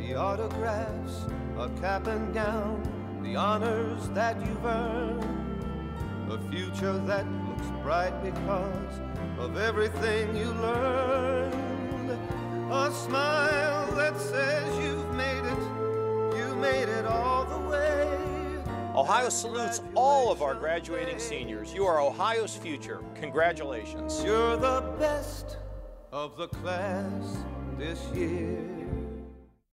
the autographs, a cap and gown, the honors that you've earned, a future that looks bright because of everything you learned, a smile that says you made it all the way. Ohio salutes all of our graduating seniors. You are Ohio's future. Congratulations. You're the best of the class this year.